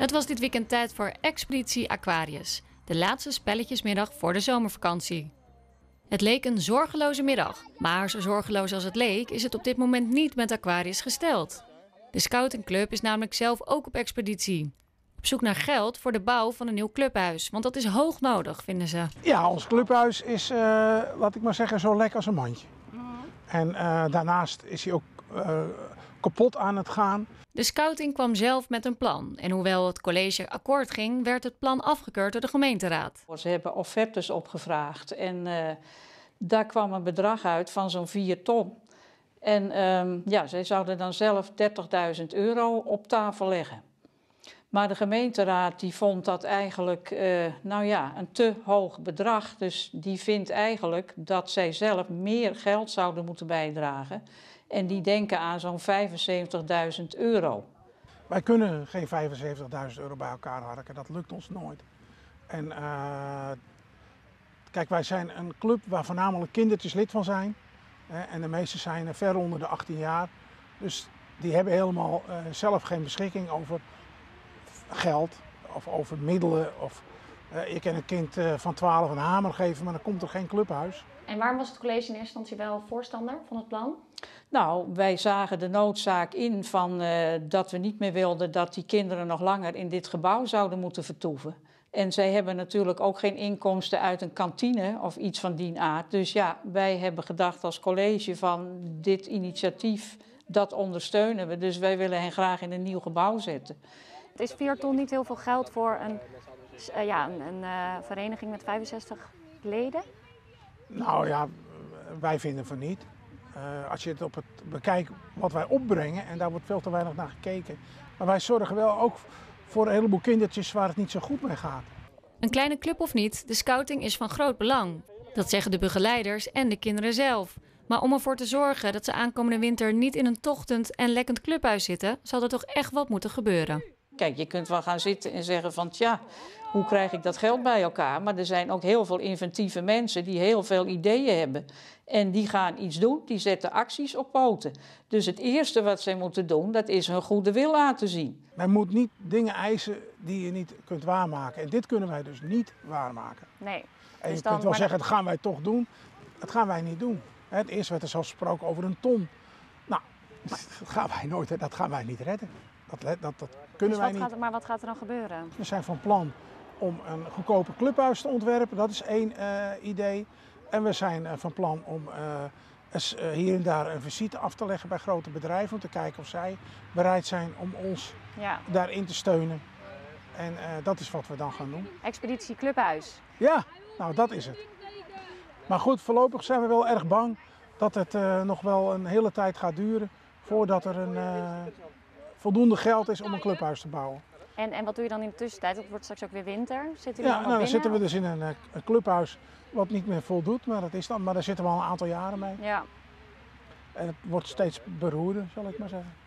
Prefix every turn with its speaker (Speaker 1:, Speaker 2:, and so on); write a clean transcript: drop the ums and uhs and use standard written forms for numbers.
Speaker 1: Het was dit weekend tijd voor Expeditie Aquarius, de laatste spelletjesmiddag voor de zomervakantie. Het leek een zorgeloze middag, maar zo zorgeloos als het leek is het op dit moment niet met Aquarius gesteld. De Scoutingclub is namelijk zelf ook op expeditie. Op zoek naar geld voor de bouw van een nieuw clubhuis, want dat is hoog nodig, vinden ze.
Speaker 2: Ja, ons clubhuis is, laat ik maar zeggen, zo lek als een mandje. En daarnaast is hij ook kapot aan het gaan.
Speaker 1: De scouting kwam zelf met een plan. En hoewel het college akkoord ging, werd het plan afgekeurd door de gemeenteraad.
Speaker 3: Ze hebben offertes opgevraagd en daar kwam een bedrag uit van zo'n 4 ton. En zij zouden dan zelf €30.000 op tafel leggen. Maar de gemeenteraad die vond dat eigenlijk een te hoog bedrag. Dus die vindt eigenlijk dat zij zelf meer geld zouden moeten bijdragen. En die denken aan zo'n €75.000.
Speaker 2: Wij kunnen geen €75.000 bij elkaar harken, dat lukt ons nooit. En kijk, wij zijn een club waar voornamelijk kindertjes lid van zijn. En de meeste zijn ver onder de 18 jaar. Dus die hebben helemaal zelf geen beschikking over geld of over middelen. Of je kan een kind van 12 een hamer geven, maar dan komt er geen clubhuis.
Speaker 1: En waarom was het college in eerste instantie wel voorstander van het plan?
Speaker 3: Nou, wij zagen de noodzaak in van dat we niet meer wilden dat die kinderen nog langer in dit gebouw zouden moeten vertoeven. En zij hebben natuurlijk ook geen inkomsten uit een kantine of iets van die aard. Dus ja, wij hebben gedacht als college van dit initiatief, dat ondersteunen we. Dus wij willen hen graag in een nieuw gebouw zetten.
Speaker 4: Het is 4 ton niet heel veel geld voor een vereniging met 65 leden?
Speaker 2: Nou ja, wij vinden van niet. Als je het bekijkt wat wij opbrengen, en daar wordt veel te weinig naar gekeken. Maar wij zorgen wel ook voor een heleboel kindertjes waar het niet zo goed mee gaat.
Speaker 1: Een kleine club of niet, de scouting is van groot belang. Dat zeggen de begeleiders en de kinderen zelf. Maar om ervoor te zorgen dat ze aankomende winter niet in een tochtend en lekkend clubhuis zitten, zal er toch echt wat moeten gebeuren.
Speaker 3: Kijk, je kunt wel gaan zitten en zeggen van hoe krijg ik dat geld bij elkaar? Maar er zijn ook heel veel inventieve mensen die heel veel ideeën hebben. En die gaan iets doen, die zetten acties op poten. Dus het eerste wat zij moeten doen, dat is hun goede wil laten zien.
Speaker 2: Men moet niet dingen eisen die je niet kunt waarmaken. En dit kunnen wij dus niet waarmaken.
Speaker 4: Nee.
Speaker 2: En
Speaker 4: dus
Speaker 2: je kunt wel zeggen, dat gaan wij toch doen. Dat gaan wij niet doen. Het eerst werd er zelfs gesproken over 1 ton. Nou, dat gaan wij nooit, dat gaan wij niet redden. Dat kunnen wij niet.
Speaker 4: Maar wat gaat er dan gebeuren?
Speaker 2: We zijn van plan om een goedkoper clubhuis te ontwerpen. Dat is 1 idee. En we zijn van plan om hier en daar een visite af te leggen bij grote bedrijven. Om te kijken of zij bereid zijn om ons daarin te steunen. En dat is wat we dan gaan doen.
Speaker 4: Expeditie Clubhuis.
Speaker 2: Ja, nou dat is het. Maar goed, voorlopig zijn we wel erg bang dat het nog wel een hele tijd gaat duren voordat er voldoende geld is om een clubhuis te bouwen.
Speaker 4: En wat doe je dan in de tussentijd? Het wordt straks ook weer winter. Zitten
Speaker 2: Ja, dan zitten we dus in een clubhuis wat niet meer voldoet, maar daar zitten we al een aantal jaren mee.
Speaker 4: Ja.
Speaker 2: En het wordt steeds beroerder, zal ik maar zeggen.